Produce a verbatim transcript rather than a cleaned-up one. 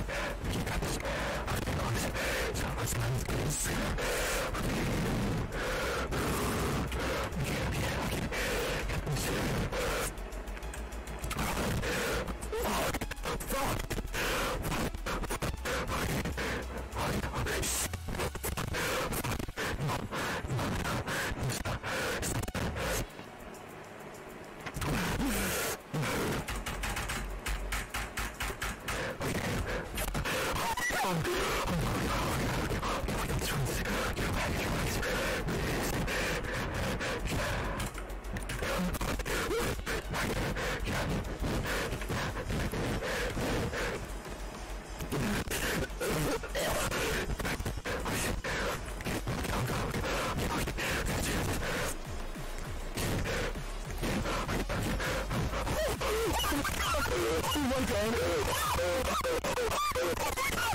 You got this. Okay, guys. So let's land this. Okay. Okay, okay, okay. Get this. Fuck! Fuck! Oh my god!